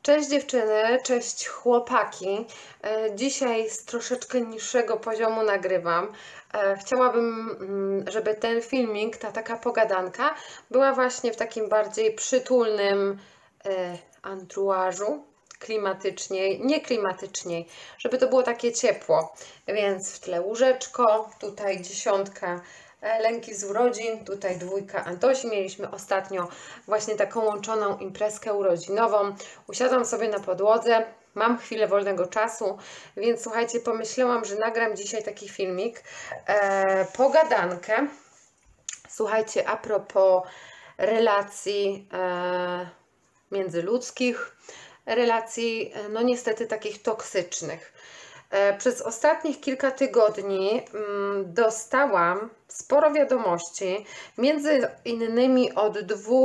Cześć dziewczyny, cześć chłopaki. Dzisiaj z troszeczkę niższego poziomu nagrywam. Chciałabym, żeby ten filmik, ta taka pogadanka była właśnie w takim bardziej przytulnym anturażu, klimatyczniej, nie klimatyczniej, żeby to było takie ciepło. Więc w tle łóżeczko, tutaj 10 Lenki z urodzin, tutaj 2 Antosi. Mieliśmy ostatnio właśnie taką łączoną imprezkę urodzinową. Usiadłam sobie na podłodze, mam chwilę wolnego czasu, więc słuchajcie, pomyślałam, że nagram dzisiaj taki filmik, pogadankę. Słuchajcie, a propos relacji międzyludzkich, relacji, no niestety takich toksycznych. Przez ostatnich kilka tygodni dostałam sporo wiadomości, między innymi od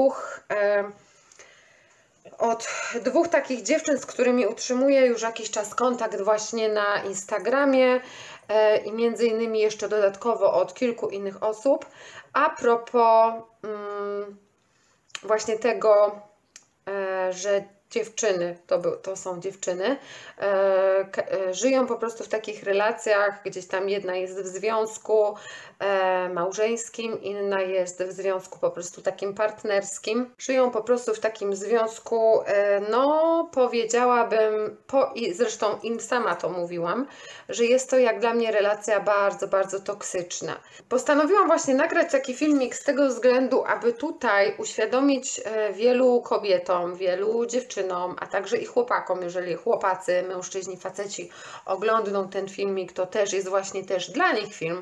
dwóch takich dziewczyn, z którymi utrzymuję już jakiś czas kontakt właśnie na Instagramie i między innymi jeszcze dodatkowo od kilku innych osób, a propos właśnie tego, że dziewczyny, to są dziewczyny, żyją po prostu w takich relacjach, gdzieś tam jedna jest w związku małżeńskim, inna jest w związku po prostu takim partnerskim. Żyją po prostu w takim związku, no powiedziałabym, i zresztą im sama to mówiłam, że jest to jak dla mnie relacja bardzo, bardzo toksyczna. Postanowiłam właśnie nagrać taki filmik z tego względu, aby tutaj uświadomić wielu kobietom, wielu dziewczynom, a także i chłopakom, jeżeli chłopacy, mężczyźni, faceci oglądną ten filmik, to też jest właśnie też dla nich film.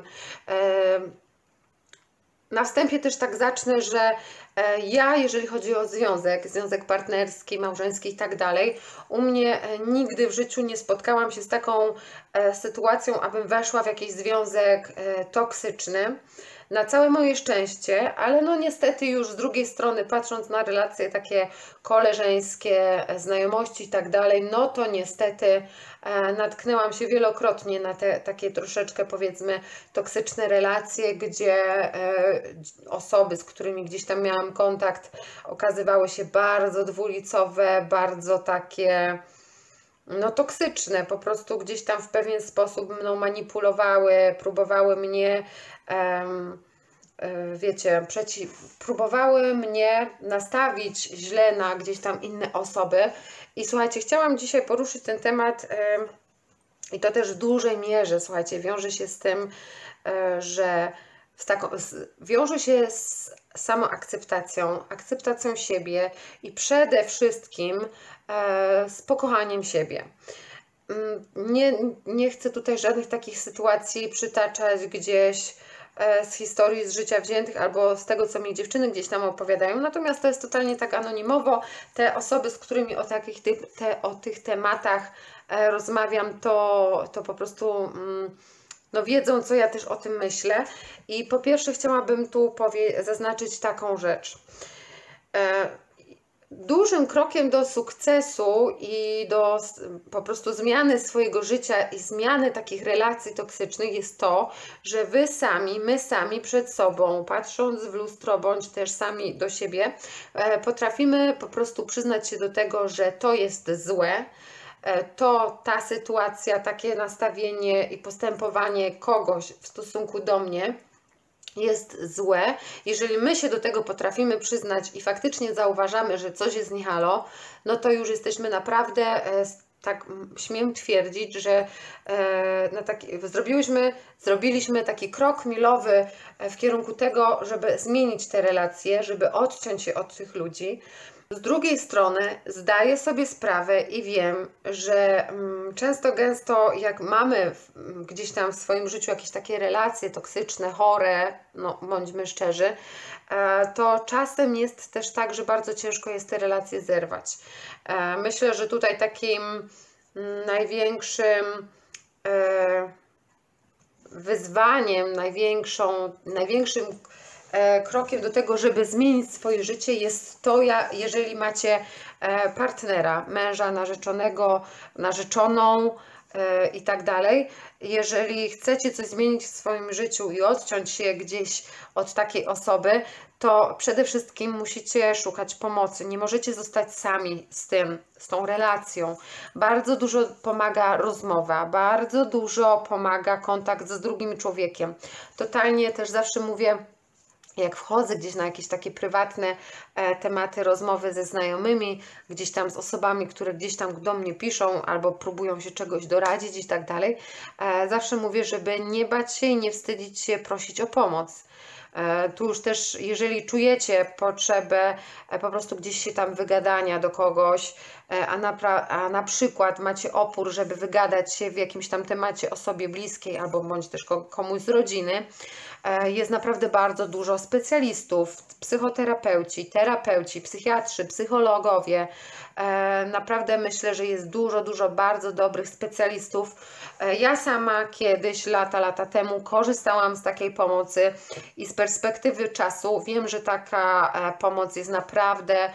Na wstępie też tak zacznę, że ja, jeżeli chodzi o związek partnerski, małżeński i tak dalej, u mnie nigdy w życiu nie spotkałam się z taką sytuacją, abym weszła w jakiś związek toksyczny. Na całe moje szczęście, ale no niestety już z drugiej strony, patrząc na relacje takie koleżeńskie, znajomości i tak dalej, no to niestety natknęłam się wielokrotnie na te takie troszeczkę, powiedzmy, toksyczne relacje, gdzie osoby, z którymi gdzieś tam miałam kontakt, okazywały się bardzo dwulicowe, bardzo takie no toksyczne, po prostu gdzieś tam w pewien sposób mną manipulowały, próbowały mnie wiecie, próbowały mnie nastawić źle na gdzieś tam inne osoby. I słuchajcie, chciałam dzisiaj poruszyć ten temat i to też w dużej mierze, słuchajcie, wiąże się z tym, że wiąże się z samoakceptacją, akceptacją siebie i przede wszystkim z pokochaniem siebie. Nie chcę tutaj żadnych takich sytuacji przytaczać gdzieś z historii, z życia wziętych albo z tego, co mi dziewczyny gdzieś tam opowiadają. Natomiast to jest totalnie tak anonimowo. Te osoby, z którymi o tych tematach rozmawiam, to po prostu no wiedzą, co ja też o tym myślę. I po pierwsze chciałabym tu zaznaczyć taką rzecz. Dużym krokiem do sukcesu i do po prostu zmiany swojego życia i zmiany takich relacji toksycznych jest to, że my sami przed sobą, patrząc w lustro, bądź też sami do siebie, potrafimy po prostu przyznać się do tego, że to jest złe, ta sytuacja, takie nastawienie i postępowanie kogoś w stosunku do mnie jest złe. Jeżeli my się do tego potrafimy przyznać i faktycznie zauważamy, że coś jest nie halo, no to już jesteśmy naprawdę, tak śmiem twierdzić, że zrobiliśmy taki krok milowy w kierunku tego, żeby zmienić te relacje, żeby odciąć się od tych ludzi. Z drugiej strony zdaję sobie sprawę i wiem, że często gęsto jak mamy gdzieś tam w swoim życiu jakieś takie relacje toksyczne, chore, no bądźmy szczerzy, to czasem jest też tak, że bardzo ciężko jest te relacje zerwać. Myślę, że tutaj takim największym wyzwaniem, największym krokiem do tego, żeby zmienić swoje życie jest to, jeżeli macie partnera, męża, narzeczonego, narzeczoną, i tak dalej. Jeżeli chcecie coś zmienić w swoim życiu i odciąć się gdzieś od takiej osoby, to przede wszystkim musicie szukać pomocy. Nie możecie zostać sami z tą relacją. Bardzo dużo pomaga rozmowa, bardzo dużo pomaga kontakt z drugim człowiekiem. Totalnie też zawsze mówię, jak wchodzę gdzieś na jakieś takie prywatne tematy, rozmowy ze znajomymi, gdzieś tam z osobami, które gdzieś tam do mnie piszą albo próbują się czegoś doradzić i tak dalej, zawsze mówię, żeby nie bać się i nie wstydzić się prosić o pomoc. Tu już też, jeżeli czujecie potrzebę po prostu gdzieś się tam wygadania do kogoś, a na przykład macie opór, żeby wygadać się w jakimś tam temacie osobie bliskiej albo bądź też komuś z rodziny, jest naprawdę bardzo dużo specjalistów, psychoterapeuci, terapeuci, psychiatrzy, psychologowie. Naprawdę myślę, że jest dużo bardzo dobrych specjalistów. Ja sama kiedyś, lata temu korzystałam z takiej pomocy i z perspektywy czasu wiem, że taka pomoc jest naprawdę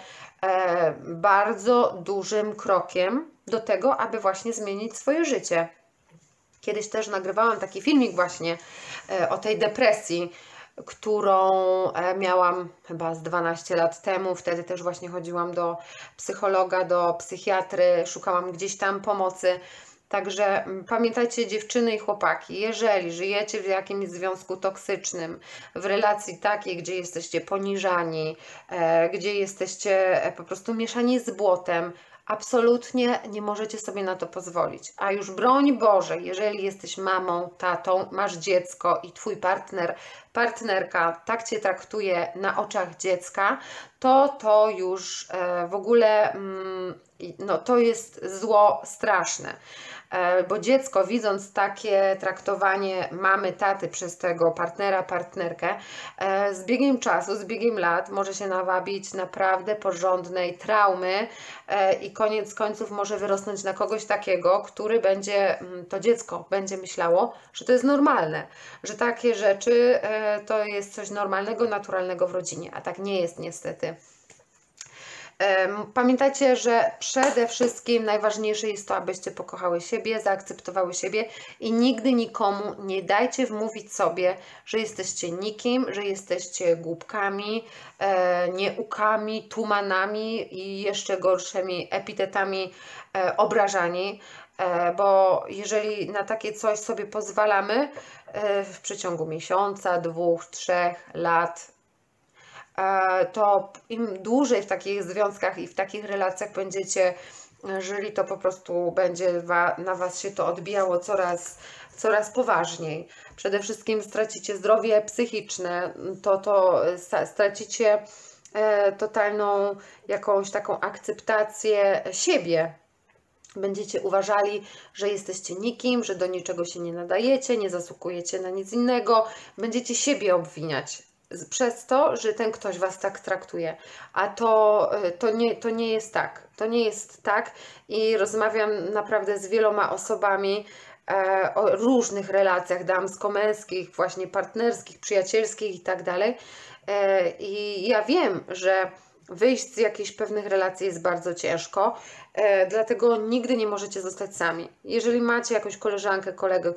bardzo dużym krokiem do tego, aby właśnie zmienić swoje życie. Kiedyś też nagrywałam taki filmik właśnie o tej depresji, którą miałam chyba z 12 lat temu. Wtedy też właśnie chodziłam do psychologa, do psychiatry, szukałam gdzieś tam pomocy. Także pamiętajcie, dziewczyny i chłopaki, jeżeli żyjecie w jakimś związku toksycznym, w relacji takiej, gdzie jesteście poniżani, gdzie jesteście po prostu mieszani z błotem, absolutnie nie możecie sobie na to pozwolić. A już broń Boże, jeżeli jesteś mamą, tatą, masz dziecko i twój partnerka tak cię traktuje na oczach dziecka, to już w ogóle no, to jest zło straszne. Bo dziecko, widząc takie traktowanie mamy, taty przez tego partnera, partnerkę, z biegiem czasu, z biegiem lat może się nawabić naprawdę porządnej traumy i koniec końców może wyrosnąć na kogoś takiego, który będzie, to dziecko będzie myślało, że to jest normalne, że takie rzeczy to jest coś normalnego, naturalnego w rodzinie, a tak nie jest niestety. Pamiętajcie, że przede wszystkim najważniejsze jest to, abyście pokochały siebie, zaakceptowały siebie i nigdy nikomu nie dajcie wmówić sobie, że jesteście nikim, że jesteście głupkami, nieukami, tumanami i jeszcze gorszymi epitetami obrażani, bo jeżeli na takie coś sobie pozwalamy w przeciągu miesiąca, 2, 3 lat, to im dłużej w takich związkach i w takich relacjach będziecie żyli, to po prostu będzie na Was się to odbijało coraz poważniej. Przede wszystkim stracicie zdrowie psychiczne, to stracicie totalną jakąś taką akceptację siebie. Będziecie uważali, że jesteście nikim, że do niczego się nie nadajecie, nie zasługujecie na nic innego. Będziecie siebie obwiniać przez to, że ten ktoś Was tak traktuje. A to nie jest tak. To nie jest tak i rozmawiam naprawdę z wieloma osobami o różnych relacjach damsko-męskich, właśnie partnerskich, przyjacielskich i tak dalej. I ja wiem, że wyjść z jakichś pewnych relacji jest bardzo ciężko, dlatego nigdy nie możecie zostać sami. Jeżeli macie jakąś koleżankę, kolegę,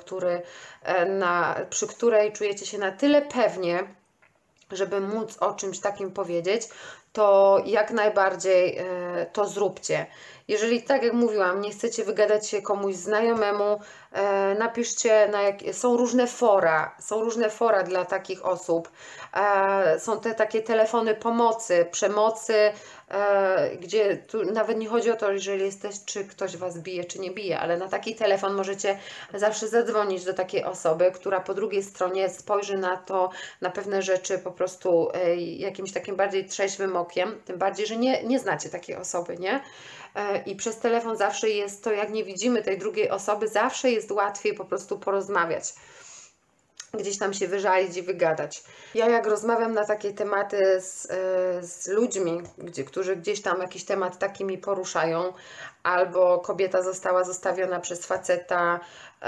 przy której czujecie się na tyle pewnie, żeby móc o czymś takim powiedzieć, to jak najbardziej to zróbcie. Jeżeli, tak jak mówiłam, nie chcecie wygadać się komuś znajomemu, napiszcie, są różne fora dla takich osób. Są te takie telefony pomocy, przemocy, gdzie tu nawet nie chodzi o to, jeżeli czy ktoś Was bije, czy nie bije, ale na taki telefon możecie zawsze zadzwonić do takiej osoby, która po drugiej stronie spojrzy na to, na pewne rzeczy po prostu jakimś takim bardziej trzeźwym okiem, tym bardziej, że nie znacie takiej osoby, nie? I przez telefon zawsze jest to, jak nie widzimy tej drugiej osoby, zawsze jest łatwiej po prostu porozmawiać. Gdzieś tam się wyżalić i wygadać. Ja jak rozmawiam na takie tematy z ludźmi, którzy gdzieś tam jakiś temat taki mi poruszają, albo kobieta została zostawiona przez faceta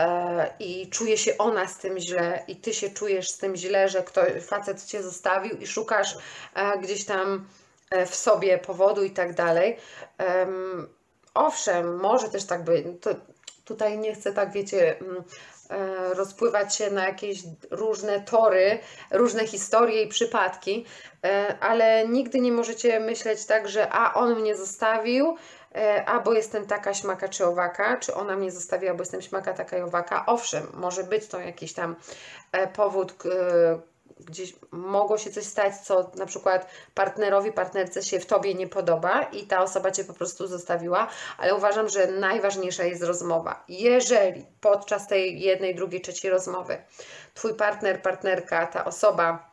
i czuje się ona z tym źle i Ty się czujesz z tym źle, że facet Cię zostawił i szukasz gdzieś tam w sobie powodu i tak dalej. Owszem, może też tak być. Tutaj nie chcę tak, wiecie, rozpływać się na jakieś różne tory, różne historie i przypadki, ale nigdy nie możecie myśleć tak, że a on mnie zostawił, a bo jestem taka, śmaka czy owaka, czy ona mnie zostawiła, bo jestem śmaka, taka i owaka. Owszem, może być to jakiś tam powód, gdzieś mogło się coś stać, co na przykład partnerowi, partnerce się w Tobie nie podoba i ta osoba Cię po prostu zostawiła, ale uważam, że najważniejsza jest rozmowa. Jeżeli podczas tej jednej, drugiej, trzeciej rozmowy Twój partner, partnerka, ta osoba,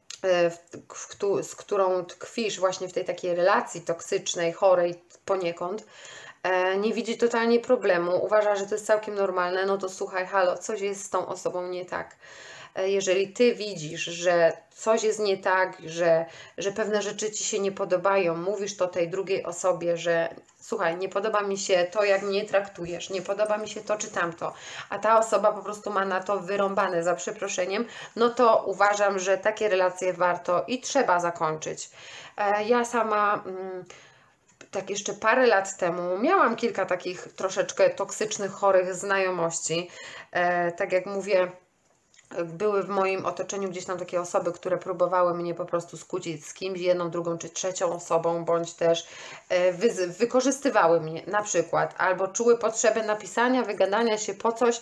z którą tkwisz właśnie w tej takiej relacji toksycznej, chorej poniekąd, nie widzi totalnie problemu, uważa, że to jest całkiem normalne, no to słuchaj, halo, coś jest z tą osobą nie tak. Jeżeli Ty widzisz, że coś jest nie tak, że pewne rzeczy Ci się nie podobają, mówisz to tej drugiej osobie, że słuchaj, nie podoba mi się to, jak mnie traktujesz, nie podoba mi się to czy tamto, a ta osoba po prostu ma na to wyrąbane, za przeproszeniem, no to uważam, że takie relacje warto i trzeba zakończyć. Ja sama tak jeszcze parę lat temu miałam kilka takich troszeczkę toksycznych, chorych znajomości. Tak jak mówię, były w moim otoczeniu gdzieś tam takie osoby, które próbowały mnie po prostu skłócić z kimś, jedną, drugą czy trzecią osobą, bądź też wykorzystywały mnie na przykład, albo czuły potrzebę napisania, wygadania się po coś,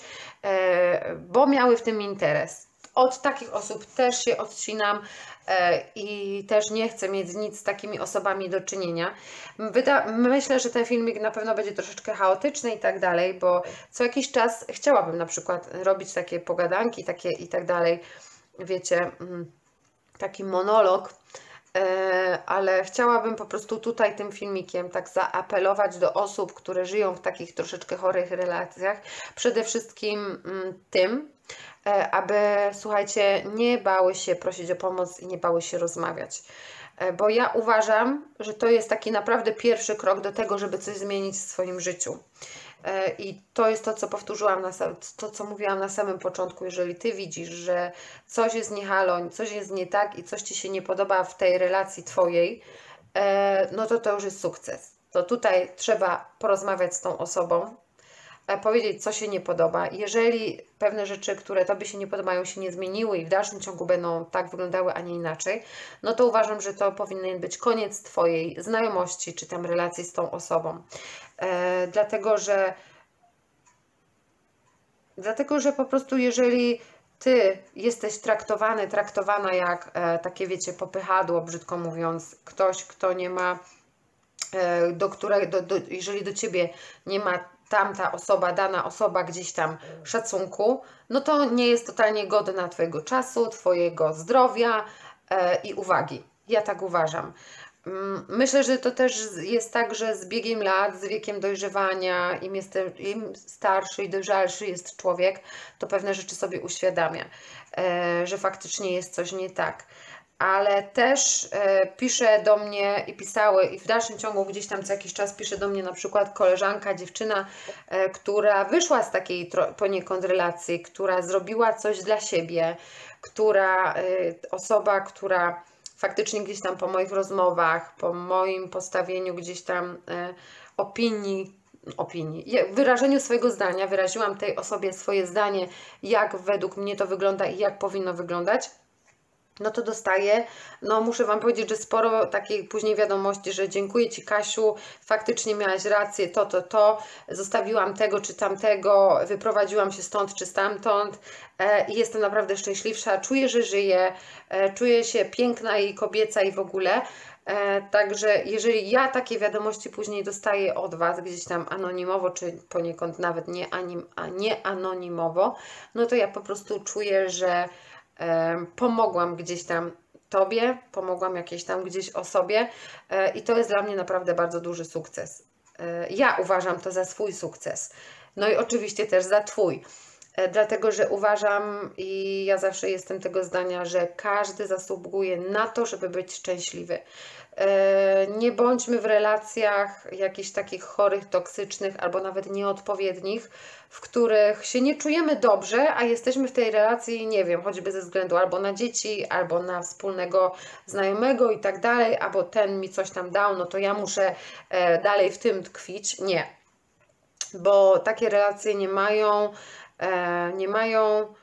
bo miały w tym interes. Od takich osób też się odcinam i też nie chcę mieć nic z takimi osobami do czynienia. Myślę, że ten filmik na pewno będzie troszeczkę chaotyczny i tak dalej, bo co jakiś czas chciałabym na przykład robić takie pogadanki takie i tak dalej, wiecie, taki monolog, ale chciałabym po prostu tutaj tym filmikiem tak zaapelować do osób, które żyją w takich troszeczkę chorych relacjach, przede wszystkim tym, aby, słuchajcie, nie bały się prosić o pomoc i nie bały się rozmawiać. Bo ja uważam, że to jest taki naprawdę pierwszy krok do tego, żeby coś zmienić w swoim życiu. I to jest to, co powtórzyłam, to, co mówiłam na samym początku. Jeżeli Ty widzisz, że coś jest nie halo, coś jest nie tak i coś Ci się nie podoba w tej relacji Twojej, no to już jest sukces. To tutaj trzeba porozmawiać z tą osobą, powiedzieć, co się nie podoba. Jeżeli pewne rzeczy, które Tobie się nie podobają, się nie zmieniły i w dalszym ciągu będą tak wyglądały, a nie inaczej, no to uważam, że to powinien być koniec Twojej znajomości czy tam relacji z tą osobą. Dlatego, że po prostu jeżeli Ty jesteś traktowana jak takie, wiecie, popychadło, brzydko mówiąc, ktoś, kto nie ma, jeżeli do Ciebie nie ma tamta osoba, dana osoba gdzieś tam szacunku, no to nie jest totalnie godna Twojego czasu, Twojego zdrowia i uwagi. Ja tak uważam. Myślę, że to też jest tak, że z biegiem lat, z wiekiem dojrzewania, im starszy i dojrzalszy jest człowiek, to pewne rzeczy sobie uświadamia, że faktycznie jest coś nie tak. Ale też pisze do mnie i pisały i w dalszym ciągu gdzieś tam co jakiś czas pisze do mnie na przykład koleżanka, dziewczyna, która wyszła z takiej poniekąd relacji, która zrobiła coś dla siebie, osoba, która faktycznie gdzieś tam po moich rozmowach, po moim postawieniu gdzieś tam opinii, wyrażeniu swojego zdania, wyraziłam tej osobie swoje zdanie, jak według mnie to wygląda i jak powinno wyglądać, no to dostaję, no muszę Wam powiedzieć, że sporo takiej później wiadomości, że dziękuję Ci, Kasiu, faktycznie miałaś rację, zostawiłam tego czy tamtego, wyprowadziłam się stąd czy stamtąd i jestem naprawdę szczęśliwsza, czuję, że żyję, czuję się piękna i kobieca i w ogóle. Także jeżeli ja takie wiadomości później dostaję od Was gdzieś tam anonimowo, czy poniekąd nawet nie anonimowo, no to ja po prostu czuję, że pomogłam gdzieś tam Tobie, pomogłam jakiejś tam gdzieś osobie i to jest dla mnie naprawdę bardzo duży sukces. Ja uważam to za swój sukces. No i oczywiście też za Twój. Dlatego, że uważam i ja zawsze jestem tego zdania, że każdy zasługuje na to, żeby być szczęśliwy. Nie bądźmy w relacjach jakichś takich chorych, toksycznych albo nawet nieodpowiednich, w których się nie czujemy dobrze, a jesteśmy w tej relacji, nie wiem, choćby ze względu albo na dzieci, albo na wspólnego znajomego i tak dalej, albo ten mi coś tam dał, no to ja muszę dalej w tym tkwić. Nie. bo takie relacje nie mają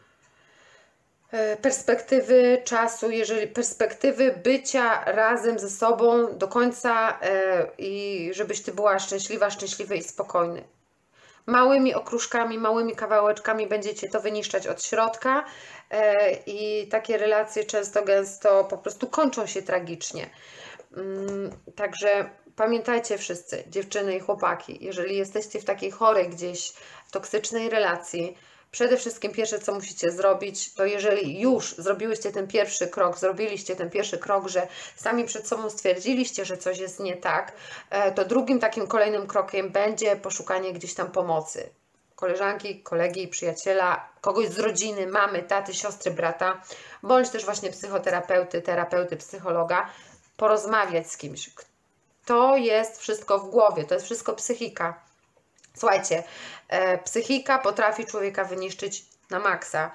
perspektywy czasu, jeżeli perspektywy bycia razem ze sobą do końca i żebyś Ty była szczęśliwa, szczęśliwy i spokojny. Małymi okruszkami, małymi kawałeczkami będziecie to wyniszczać od środka i takie relacje często, gęsto po prostu kończą się tragicznie. Także pamiętajcie wszyscy, dziewczyny i chłopaki, jeżeli jesteście w takiej chorej gdzieś toksycznej relacji, przede wszystkim pierwsze, co musicie zrobić, to jeżeli już zrobiliście ten pierwszy krok, że sami przed sobą stwierdziliście, że coś jest nie tak, to drugim takim kolejnym krokiem będzie poszukanie gdzieś tam pomocy. Koleżanki, kolegi, przyjaciela, kogoś z rodziny, mamy, taty, siostry, brata, bądź też właśnie terapeuty, psychologa, porozmawiać z kimś. To jest wszystko w głowie, to jest wszystko psychika. Słuchajcie, psychika potrafi człowieka wyniszczyć na maksa.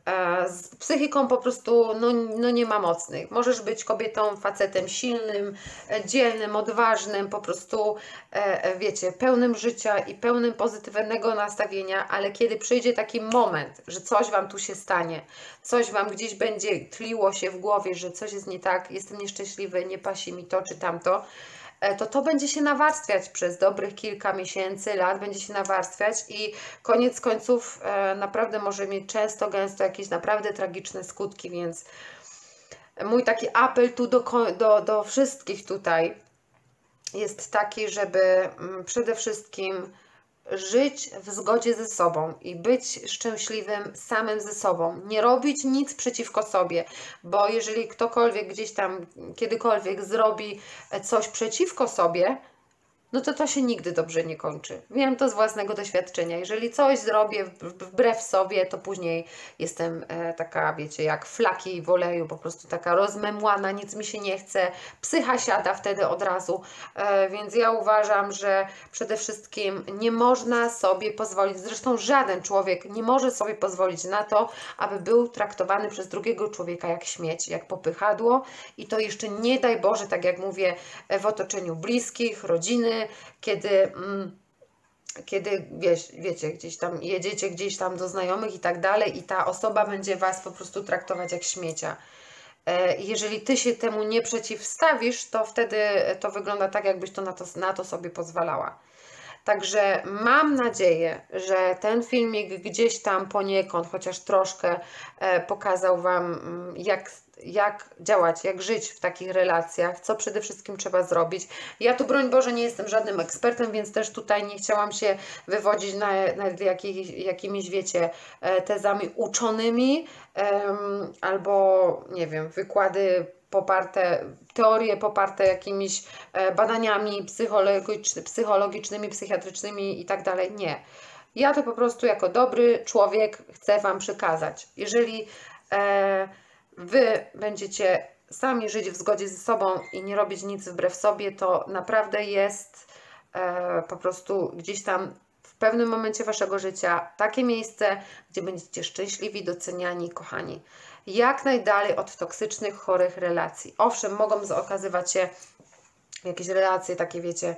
Z psychiką po prostu no nie ma mocnych. Możesz być kobietą, facetem silnym, dzielnym, odważnym, po prostu wiecie, pełnym życia i pełnym pozytywnego nastawienia, ale kiedy przyjdzie taki moment, że coś Wam tu się stanie, coś Wam gdzieś będzie tliło się w głowie, że coś jest nie tak, jestem nieszczęśliwy, nie pasi mi to czy tamto, to będzie się nawarstwiać przez dobrych kilka miesięcy, lat, będzie się nawarstwiać i koniec końców naprawdę może mieć często, gęsto jakieś naprawdę tragiczne skutki, więc mój taki apel tu do wszystkich tutaj jest taki, żeby przede wszystkim żyć w zgodzie ze sobą i być szczęśliwym samym ze sobą. Nie robić nic przeciwko sobie, bo jeżeli ktokolwiek gdzieś tam kiedykolwiek zrobi coś przeciwko sobie, no to się nigdy dobrze nie kończy. Wiem to z własnego doświadczenia. Jeżeli coś zrobię wbrew sobie, to później jestem taka, wiecie, jak flaki w oleju, po prostu taka rozmemłana, nic mi się nie chce, psycha siada wtedy od razu, więc ja uważam, że przede wszystkim nie można sobie pozwolić, zresztą żaden człowiek nie może sobie pozwolić na to, aby był traktowany przez drugiego człowieka jak śmieć, jak popychadło i to jeszcze nie daj Boże, tak jak mówię, w otoczeniu bliskich, rodziny, kiedy wiecie, gdzieś tam jedziecie gdzieś tam do znajomych i tak dalej i ta osoba będzie Was po prostu traktować jak śmiecia. Jeżeli Ty się temu nie przeciwstawisz, to wtedy to wygląda tak, jakbyś to na to sobie pozwalała. Także mam nadzieję, że ten filmik gdzieś tam poniekąd, chociaż troszkę pokazał Wam, jak działać, jak żyć w takich relacjach, co przede wszystkim trzeba zrobić. Ja tu, broń Boże, nie jestem żadnym ekspertem, więc też tutaj nie chciałam się wywodzić nad jakimiś, wiecie, tezami uczonymi albo, nie wiem, teorie poparte jakimiś badaniami psychologicznymi, psychiatrycznymi i tak dalej. Nie. Ja to po prostu jako dobry człowiek chcę Wam przekazać. Jeżeli Wy będziecie sami żyć w zgodzie ze sobą i nie robić nic wbrew sobie, to naprawdę jest po prostu gdzieś tam w pewnym momencie Waszego życia takie miejsce, gdzie będziecie szczęśliwi, doceniani, kochani. Jak najdalej od toksycznych, chorych relacji. Owszem, mogą okazywać się jakieś relacje takie, wiecie,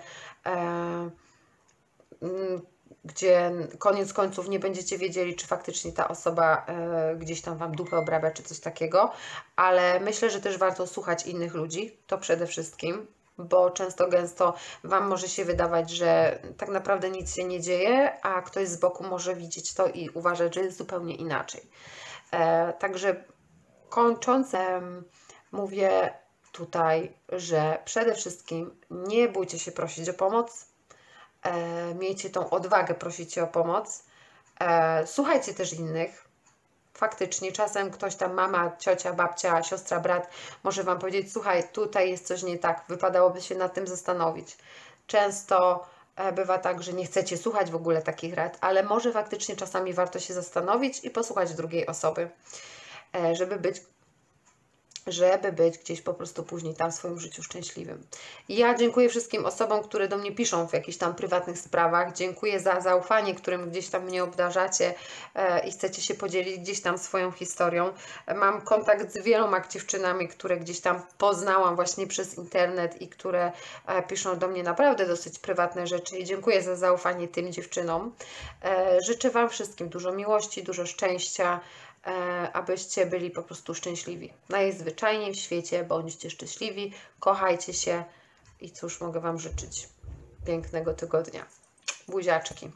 gdzie koniec końców nie będziecie wiedzieli, czy faktycznie ta osoba gdzieś tam Wam dupę obrabia, czy coś takiego, ale myślę, że też warto słuchać innych ludzi, to przede wszystkim, bo często, gęsto Wam może się wydawać, że tak naprawdę nic się nie dzieje, a ktoś z boku może widzieć to i uważać, że jest zupełnie inaczej. Także kończąc, mówię tutaj, że przede wszystkim nie bójcie się prosić o pomoc, miejcie tą odwagę prosić o pomoc, słuchajcie też innych. Faktycznie czasem ktoś tam, mama, ciocia, babcia, siostra, brat może Wam powiedzieć, słuchaj, tutaj jest coś nie tak, wypadałoby się nad tym zastanowić. Często bywa tak, że nie chcecie słuchać w ogóle takich rad, ale może faktycznie czasami warto się zastanowić i posłuchać drugiej osoby, żeby być żeby być gdzieś po prostu później tam w swoim życiu szczęśliwym. I ja dziękuję wszystkim osobom, które do mnie piszą w jakichś tam prywatnych sprawach. Dziękuję za zaufanie, którym gdzieś tam mnie obdarzacie i chcecie się podzielić gdzieś tam swoją historią. Mam kontakt z wieloma dziewczynami, które gdzieś tam poznałam właśnie przez internet i które piszą do mnie naprawdę dosyć prywatne rzeczy i dziękuję za zaufanie tym dziewczynom. Życzę Wam wszystkim dużo miłości, dużo szczęścia, abyście byli po prostu szczęśliwi. Najzwyczajniej w świecie bądźcie szczęśliwi, kochajcie się i cóż mogę Wam życzyć? Pięknego tygodnia. Buziaczki.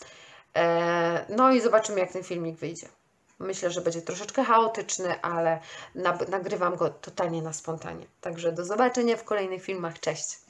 No i zobaczymy, jak ten filmik wyjdzie. Myślę, że będzie troszeczkę chaotyczny, ale nagrywam go totalnie na spontanie. Także do zobaczenia w kolejnych filmach. Cześć!